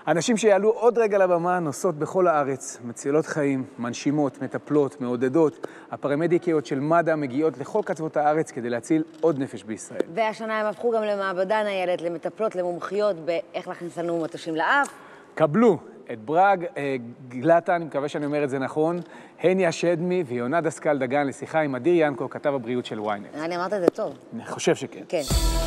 הנשים שיעלו עוד רגע לבמה נוסעות בכל הארץ, מצילות חיים, מנשימות, מטפלות, מעודדות. הפרמדיקיות של מד"א מגיעות לכל קצוות הארץ כדי להציל עוד נפש בישראל. והשנה הם הפכו גם למעבדה ניידת, למטפלות, למומחיות באיך להכניס לנו מטושים לאף. קבלו את בראג גלטה, אני מקווה שאני אומר את זה נכון, הניה שדמי ויונה דסקל דגן לשיחה עם אדיר ינקו, כתב הבריאות של ynet. אני אמרת את זה טוב. אני חושב שכן. כן.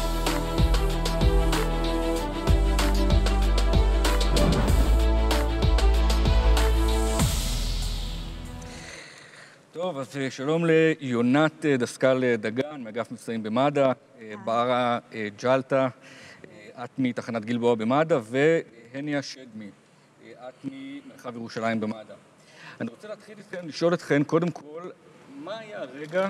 טוב, אז שלום ליונת דסקל דגן, מאגף מבצעים במד"א, ברה ג'לטה, את מתחנת גלבוע במד"א, והניה שדמי, את ממרחב ירושלים במד"א. אני רוצה להתחיל לשאול אתכן, קודם כל, מה היה הרגע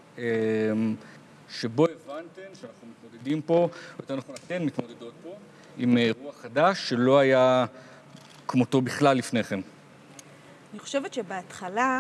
שבו הבנתן שאנחנו מתמודדים פה, או יותר נכון, אתן מתמודדות פה, עם אירוע חדש שלא היה כמותו בכלל לפניכם? אני חושבת שבהתחלה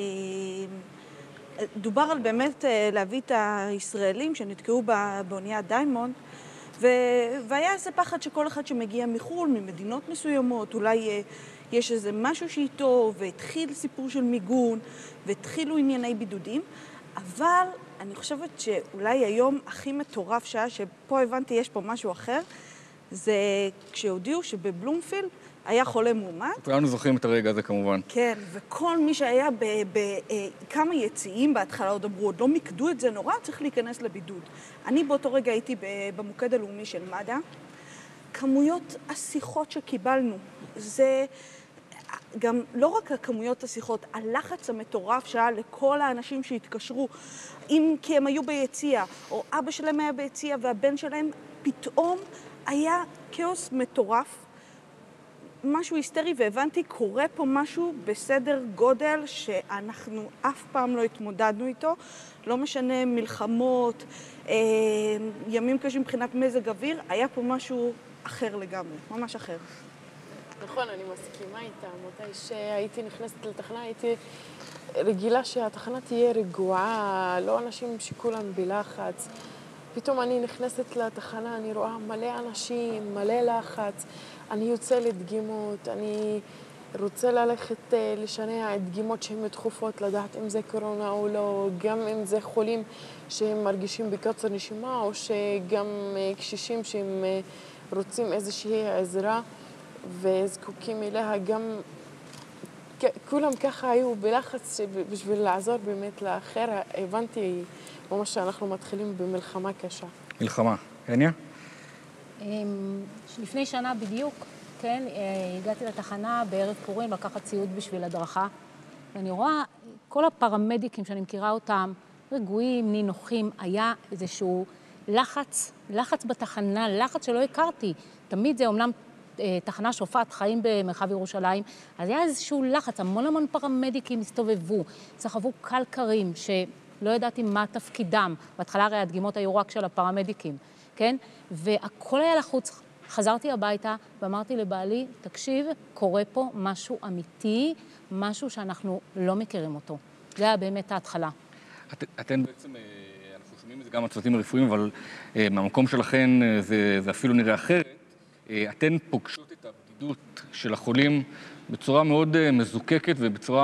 דובר על באמת להביא את הישראלים שנתקעו באונייה דיימונד, והיה איזה פחד שכל אחד שמגיע מחו"ל, ממדינות מסוימות, אולי יש איזה משהו שאיתו, והתחיל סיפור של מיגון, והתחילו ענייני בידודים, אבל אני חושבת שאולי היום הכי מטורף שהיה, שפה הבנתי יש פה משהו אחר, זה כשהודיעו שבבלומפילד היה חולה מאומת. כולנו זוכרים את הרגע הזה כמובן. כן, וכל מי שהיה בכמה יציאים בהתחלה עוד אמרו, עוד לא מקדו את זה נורא, צריך להיכנס לבידוד. אני באותו רגע הייתי במוקד הלאומי של מד"א. כמויות השיחות שקיבלנו, זה גם לא רק הכמויות השיחות, הלחץ המטורף שהיה לכל האנשים שהתקשרו, אם כי הם היו ביציאה, או אבא שלהם היה ביציאה והבן שלהם, פתאום היה כאוס מטורף. משהו היסטרי, והבנתי, קורה פה משהו בסדר גודל שאנחנו אף פעם לא התמודדנו איתו. לא משנה מלחמות, ימים קשים מבחינת מזג אוויר, היה פה משהו אחר לגמרי, ממש אחר. נכון, אני מסכימה איתה. מתי שהייתי נכנסת לתחנה, הייתי רגילה שהתחנה תהיה רגועה, לא אנשים שכולם בלחץ. פתאום אני נכנסת לתחנה, אני רואה מלא אנשים, מלא לחץ. אני יוצא לדגימות, אני רוצה ללכת לשנע דגימות שהן דחופות, לדעת אם זה קורונה או לא, גם אם זה חולים שהם מרגישים בקוצר נשימה, או שגם קשישים שהם רוצים איזושהי עזרה וזקוקים אליה. גם כולם ככה היו בלחץ בשביל לעזור באמת לאחר. הבנתי ממש שאנחנו מתחילים במלחמה קשה. מלחמה. הניה? לפני שנה בדיוק, כן, הגעתי לתחנה בערב פורים לקחת ציוד בשביל הדרכה, ואני רואה כל הפרמדיקים שאני מכירה אותם, רגועים, נינוחים, היה איזשהו לחץ בתחנה, לחץ שלא הכרתי. תמיד זה אומנם תחנה שופעת חיים במרחב ירושלים, אז היה איזשהו לחץ, המון פרמדיקים הסתובבו, סחבו קלקרים שלא ידעתי מה תפקידם. בהתחלה הרי הדגימות היו רק של הפרמדיקים. כן? והכל היה לחוץ. חזרתי הביתה ואמרתי לבעלי, תקשיב, קורה פה משהו אמיתי, משהו שאנחנו לא מכירים אותו. זה היה באמת ההתחלה. אתן בעצם, אנחנו שומעים את זה גם הצוותים הרפואיים, אבל מהמקום שלכן זה אפילו נראה אחרת. אתן פוגשות את הבדידות של החולים בצורה מאוד מזוקקת ובצורה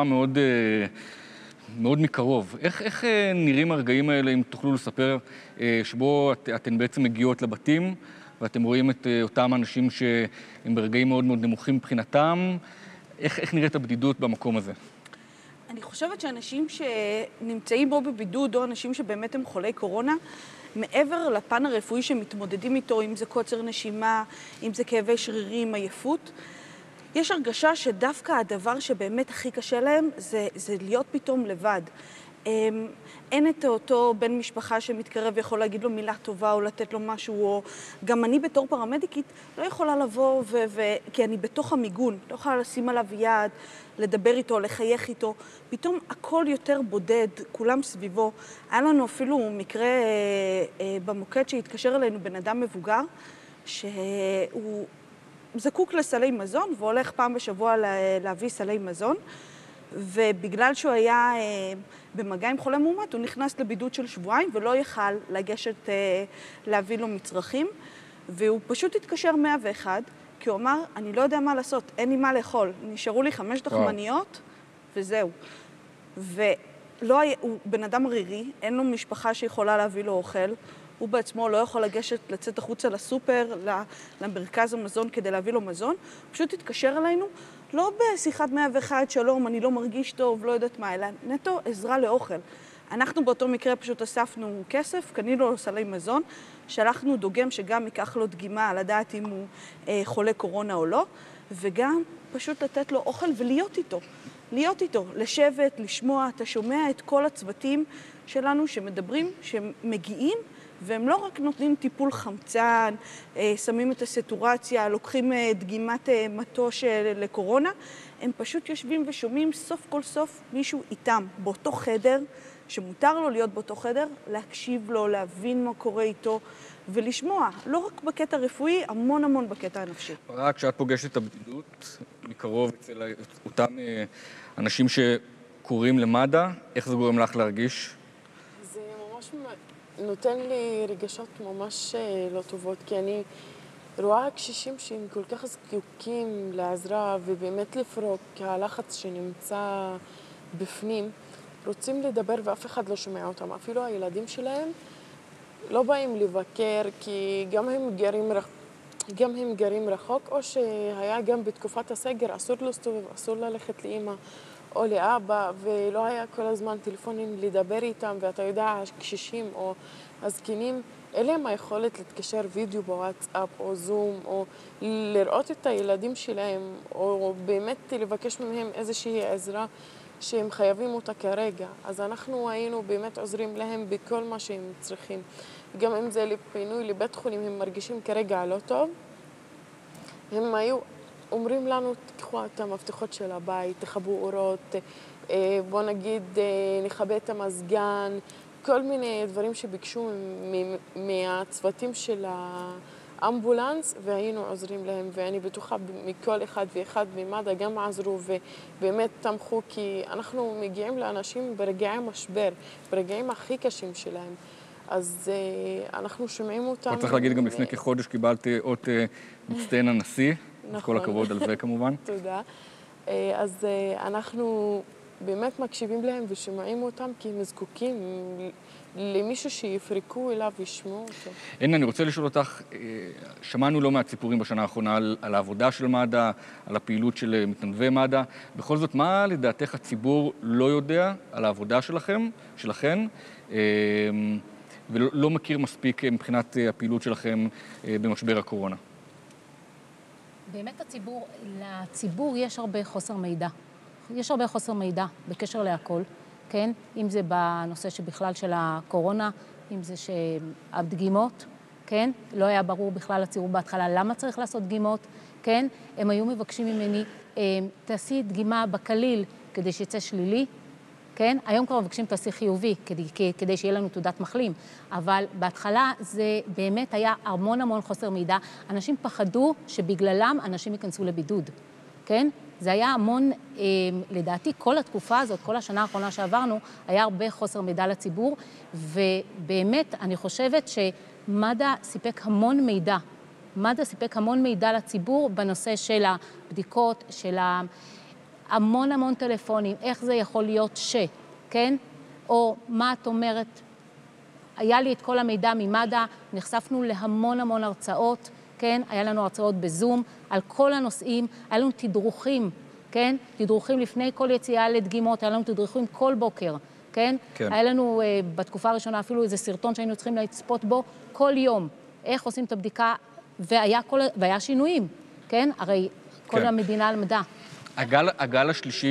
מאוד מקרוב. איך נראים הרגעים האלה, אם תוכלו לספר, שבו אתן בעצם מגיעות לבתים, ואתם רואים את אותם אנשים שהם ברגעים מאוד נמוכים מבחינתם? איך נראית הבדידות במקום הזה? אני חושבת שאנשים שנמצאים בו בבידוד, או אנשים שבאמת הם חולי קורונה, מעבר לפן הרפואי שמתמודדים איתו, אם זה קוצר נשימה, אם זה כאבי שרירים, עייפות, יש הרגשה שדווקא הדבר שבאמת הכי קשה להם זה להיות פתאום לבד. אין את אותו בן משפחה שמתקרב ויכול להגיד לו מילה טובה או לתת לו משהו, או גם אני בתור פרמדיקית לא יכולה לבוא, כי אני בתוך המיגון, לא יכולה לשים עליו יד, לדבר איתו, לחייך איתו. פתאום הכל יותר בודד, כולם סביבו. היה לנו אפילו מקרה במוקד שהתקשר אלינו בן אדם מבוגר, שהוא זקוק לסלי מזון והולך פעם בשבוע להביא סלי מזון, ובגלל שהוא היה במגע עם חולה מאומת, הוא נכנס לבידוד של שבועיים ולא יכל לגשת להביא לו מצרכים, והוא פשוט התקשר 101, כי הוא אמר, אני לא יודע מה לעשות, אין לי מה לאכול. נשארו לי 5 דחמניות, וזהו. ולא היה, הוא בן אדם רירי, אין לו משפחה שיכולה להביא לו אוכל, הוא בעצמו לא יכול לצאת החוצה לסופר, למרכז המזון כדי להביא לו מזון, פשוט התקשר אלינו, לא בשיחת 101, שלום, אני לא מרגיש טוב, לא יודעת מה, אלא נטו עזרה לאוכל. אנחנו באותו מקרה פשוט אספנו כסף, קנינו לו סלי מזון, שלחנו דוגם שגם ייקח לו דגימה, לדעת אם הוא חולה קורונה או לא, וגם פשוט לתת לו אוכל ולהיות איתו. להיות איתו, לשבת, לשמוע, אתה שומע את כל הצוותים שלנו שמדברים, שמגיעים, והם לא רק נותנים טיפול חמצן, שמים את הסטורציה, לוקחים דגימת מטוש לקורונה, הם פשוט יושבים ושומעים סוף כל סוף מישהו איתם, באותו חדר, שמותר לו להיות באותו חדר, להקשיב לו, להבין מה קורה איתו, ולשמוע, לא רק בקטע רפואי, המון המון בקטע הנפשי. רק כשאת פוגשת את הבדידות מקרוב אצל אותם אנשים שקוראים למד"א, איך זה גורם לך להרגיש? זה ממש נותן לי רגשות ממש לא טובות, כי אני רואה קשישים שהם כל כך זקוקים לעזרה ובאמת לפרוק, כי הלחץ שנמצא בפנים, רוצים לדבר ואף אחד לא שומע אותם. אפילו הילדים שלהם לא באים לבקר, כי גם הם גרים רחוק, או שהיה גם בתקופת הסגר, אסור להסתובב, אסור ללכת לאמא או לאבא, ולא היה כל הזמן טלפונים לדבר איתם, ואתה יודע, הקשישים או הזקנים, אין להם היכולת להתקשר וידאו בוואטסאפ או זום, או לראות את הילדים שלהם, או באמת לבקש מהם איזושהי עזרה שהם חייבים אותה כרגע. אז אנחנו היינו באמת עוזרים להם בכל מה שהם צריכים. גם אם זה לפינוי לבית חולים, הם מרגישים כרגע לא טוב. הם היו אומרים לנו, תקחו את המפתחות של הבית, תכבו אורות, בוא נגיד, נכבה את המזגן, כל מיני דברים שביקשו מהצוותים של האמבולנס, והיינו עוזרים להם, ואני בטוחה מכל אחד ואחד ממד"א גם עזרו ובאמת תמכו, כי אנחנו מגיעים לאנשים ברגעי משבר, ברגעים הכי קשים שלהם. אז אנחנו שומעים אותם. אבל צריך להגיד, גם לפני כחודש קיבלת אות מצטיין הנשיא. נכון. כל הכבוד על זה כמובן. תודה. אז אנחנו באמת מקשיבים להם ושומעים אותם, כי הם זקוקים למישהו שיפרקו אליו וישמעו אותו. הנה, אני רוצה לשאול אותך, שמענו לא מעט סיפורים בשנה האחרונה על העבודה של מד"א, על הפעילות של מתנדבי מד"א. בכל זאת, מה לדעתך הציבור לא יודע על העבודה שלכן, ולא מכיר מספיק מבחינת הפעילות שלכם במשבר הקורונה? באמת לציבור יש הרבה חוסר מידע. יש הרבה חוסר מידע בקשר להכל, כן? אם זה בנושא שבכלל של הקורונה, אם זה שהדגימות, כן? לא היה ברור בכלל לציבור בהתחלה למה צריך לעשות דגימות, כן? הם היו מבקשים ממני, תעשי דגימה בקליל כדי שיצא שלילי, כן? היום כבר מבקשים תעשי חיובי כדי שיהיה לנו תעודת מחלים, אבל בהתחלה זה באמת היה המון חוסר מידע. אנשים פחדו שבגללם אנשים ייכנסו לבידוד, כן? זה היה המון, לדעתי, כל התקופה הזאת, כל השנה האחרונה שעברנו, היה הרבה חוסר מידע לציבור, ובאמת אני חושבת שמד"א סיפק המון מידע. מד"א סיפק המון מידע לציבור בנושא של הבדיקות, של המון טלפונים, איך זה יכול להיות כן? או מה את אומרת, היה לי את כל המידע ממד"א, נחשפנו להמון הרצאות, כן? היה לנו הרצאות בזום על כל הנושאים, היה לנו תדרוכים, כן? תדרוכים לפני כל יציאה לדגימות, היה לנו תדרוכים כל בוקר, כן? כן. היה לנו בתקופה הראשונה אפילו איזה סרטון שהיינו צריכים לצפות בו כל יום, איך עושים את הבדיקה, והיה שינויים, כן? הרי כל כן. המדינה למדה. הגל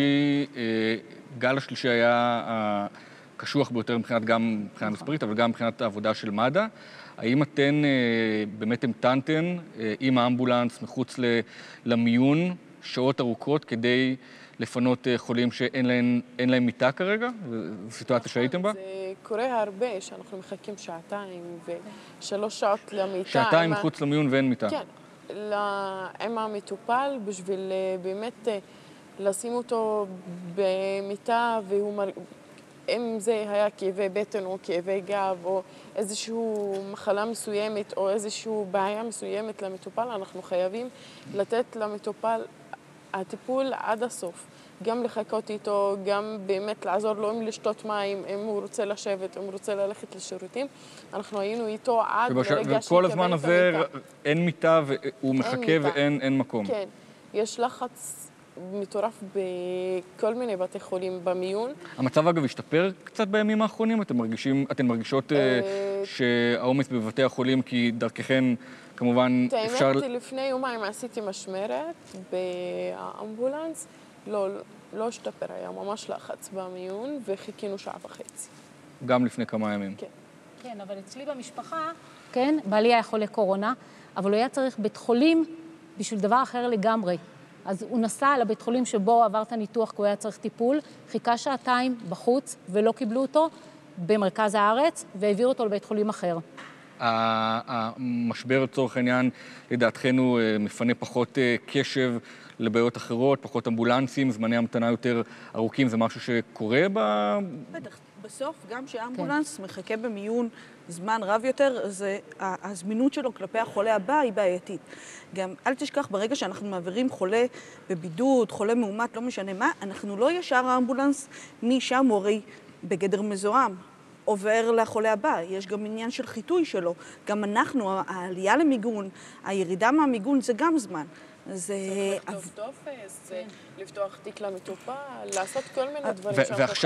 השלישי היה קשוח ביותר גם מבחינה מספרית, אבל גם מבחינת העבודה של מד"א. האם אתן באמת המתנתן עם האמבולנס מחוץ למיון שעות ארוכות כדי לפנות חולים שאין להם מיטה כרגע? זו סיטואציה שהייתם בה? זה קורה הרבה, שאנחנו מחכים 2 ו3 שעות למיטה. 2 מחוץ למיון ואין מיטה. כן, עם המטופל בשביל באמת לשים אותו במיטה, והוא אם זה היה כאבי בטן או כאבי גב או איזושהי מחלה מסוימת או איזושהי בעיה מסוימת למטופל, אנחנו חייבים לתת למטופל הטיפול עד הסוף. גם לחכות איתו, גם באמת לעזור לו אם לשתות מים, אם הוא רוצה לשבת, אם הוא רוצה ללכת לשירותים. אנחנו היינו איתו עד לרגע שיקבל את המיטה. וכל הזמן הזה אין מיטה והוא מחכה ואין מקום. כן, יש לחץ מטורף בכל מיני בתי חולים במיון. המצב אגב השתפר קצת בימים האחרונים? אתן מרגישות שהעומס בבתי החולים, כי דרככן כמובן אפשר... האמת, לפני יומיים עשיתי משמרת באמבולנס. לא השתפר, היה ממש לחץ במיון וחיכינו שעה וחצי. גם לפני כמה ימים. כן. כן, אבל אצלי במשפחה, כן, בעלי היה חולה קורונה, אבל הוא היה צריך בית חולים בשביל דבר אחר לגמרי. אז הוא נסע לבית חולים שבו עבר את הניתוח, כי הוא היה צריך טיפול, חיכה שעתיים בחוץ ולא קיבלו אותו במרכז הארץ, והעבירו אותו לבית חולים אחר. המשבר לצורך העניין, לדעתכנו, מפנה פחות קשב לבעיות אחרות, פחות אמבולנסים, זמני המתנה יותר ארוכים, זה משהו שקורה בטח, בסוף, גם שאמבולנס מחכה במיון זמן רב יותר, הזמינות שלו כלפי החולה הבא היא בעייתית. גם אל תשכח, ברגע שאנחנו מעבירים חולה בבידוד, חולה מאומת, לא משנה מה, אנחנו לא ישר האמבולנס משם הוא הרי בגדר מזוהם. עובר לחולה הבא, יש גם עניין של חיטוי שלו. גם אנחנו, העלייה למיגון, הירידה מהמיגון זה גם זמן. זה לכתוב טופס, לפתוח תיק למטופל, לעשות כל מיני דברים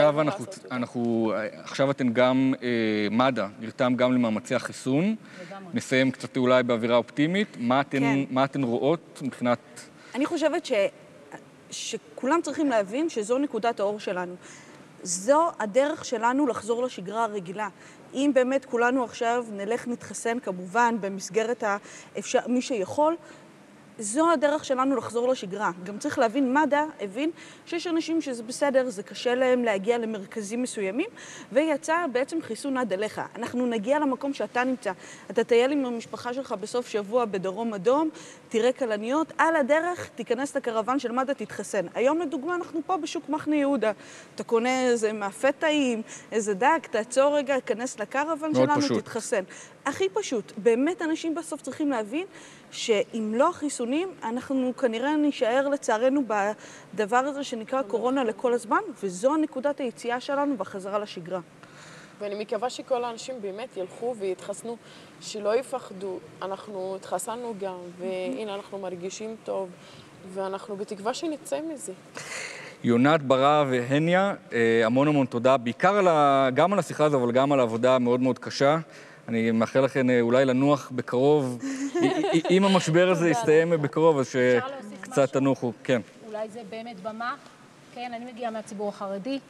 ועכשיו אתן גם, מד"א, נרתם גם למאמצי החיסון. נסיים קצת אולי באווירה אופטימית. מה אתן רואות מבחינת... אני חושבת שכולם צריכים להבין שזו נקודת האור שלנו. זו הדרך שלנו לחזור לשגרה הרגילה. אם באמת כולנו עכשיו נלך נתחסן כמובן במסגרת מי שיכול, זו הדרך שלנו לחזור לשגרה. גם צריך להבין, מד"א הבין שיש אנשים שזה בסדר, זה קשה להם להגיע למרכזים מסוימים, ויצא בעצם חיסון עד אליך. אנחנו נגיע למקום שאתה נמצא. אתה טייל עם המשפחה שלך בסוף שבוע בדרום אדום, תראה כלניות, על הדרך תיכנס לקרוון של מד"א, תתחסן. היום לדוגמה אנחנו פה בשוק מחנה יהודה. אתה קונה איזה מאפה טעים, איזה דג, תעצור רגע, תיכנס לקרוון שלנו, תתחסן. הכי פשוט. באמת אנשים בסוף צריכים להבין שאם לא חיסונים, אנחנו כנראה נשאר לצערנו בדבר הזה שנקרא קורונה לכל הזמן, וזו נקודת היציאה שלנו בחזרה לשגרה. ואני מקווה שכל האנשים באמת ילכו ויתחסנו, שלא יפחדו. אנחנו התחסנו גם, והנה אנחנו מרגישים טוב, ואנחנו בתקווה שנצא מזה. יונת, ברא והניה, המון תודה, בעיקר גם על השיחה הזו, אבל גם על העבודה המאוד מאוד קשה. אני מאחל לכם אולי לנוח בקרוב, אם המשבר הזה יסתיים בקרוב, אז שקצת תנוחו. כן. אולי זה באמת במה. כן, אני מגיעה מהציבור החרדי.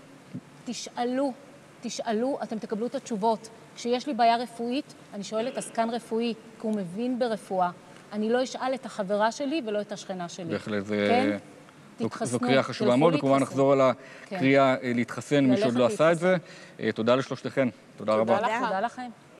תשאלו, אתם תקבלו את התשובות. כשיש לי בעיה רפואית, אני שואלת עסקן רפואי, כי הוא מבין ברפואה. אני לא אשאל את החברה שלי ולא את השכנה שלי. בהחלט, כן? זו קריאה חשובה מאוד, וכמובן נחזור על הקריאה להתחסן, מי שעוד לא עשה את זה. תודה לשלושתכן. תודה רבה. תודה לכם.